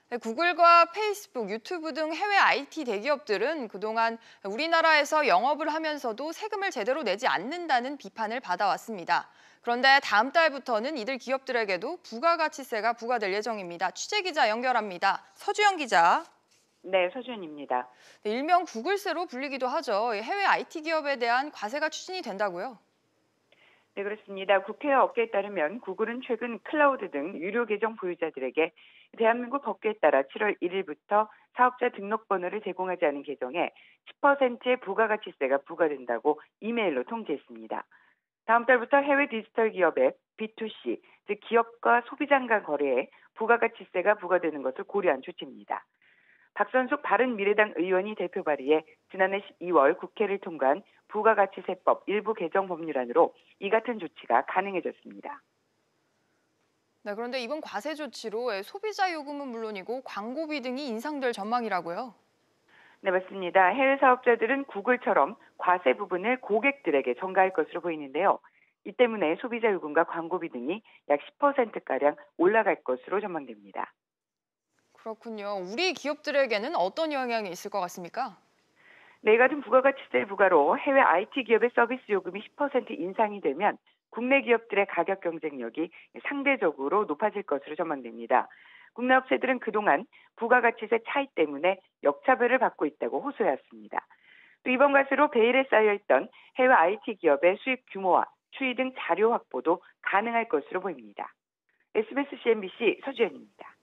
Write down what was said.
네, 구글과 페이스북, 유튜브 등 해외 IT 대기업들은 그동안 우리나라에서 영업을 하면서도 세금을 제대로 내지 않는다는 비판을 받아왔습니다. 그런데 다음 달부터는 이들 기업들에게도 부가가치세가 부과될 예정입니다. 취재 기자 연결합니다. 서주영 기자. 네, 서준입니다. 네, 일명 구글세로 불리기도 하죠. 해외 IT 기업에 대한 과세가 추진이 된다고요? 네, 그렇습니다. 국회와 업계에 따르면 구글은 최근 클라우드 등 유료 계정 보유자들에게 대한민국 법규에 따라 7월 1일부터 사업자 등록번호를 제공하지 않은 계정에 10%의 부가가치세가 부과된다고 이메일로 통지했습니다. 다음 달부터 해외 디지털 기업의 B2C, 즉 기업과 소비자 간 거래에 부가가치세가 부과되는 것을 고려한 조치입니다. 박선숙 바른미래당 의원이 대표 발의해 지난해 12월 국회를 통과한 부가가치세법 일부 개정 법률안으로 이 같은 조치가 가능해졌습니다. 네, 그런데 이번 과세 조치로 소비자 요금은 물론이고 광고비 등이 인상될 전망이라고요? 네, 맞습니다. 해외 사업자들은 구글처럼 과세 부분을 고객들에게 전가할 것으로 보이는데요. 이 때문에 소비자 요금과 광고비 등이 약 10%가량 올라갈 것으로 전망됩니다. 그렇군요. 우리 기업들에게는 어떤 영향이 있을 것 같습니까? 네, 이 같은 부가가치세 부과로 해외 IT 기업의 서비스 요금이 10% 인상이 되면 국내 기업들의 가격 경쟁력이 상대적으로 높아질 것으로 전망됩니다. 국내 업체들은 그동안 부가가치세 차이 때문에 역차별을 받고 있다고 호소해왔습니다. 또 이번 과세로 베일에 쌓여있던 해외 IT 기업의 수익 규모와 추이 등 자료 확보도 가능할 것으로 보입니다. SBS CNBC 서주연입니다.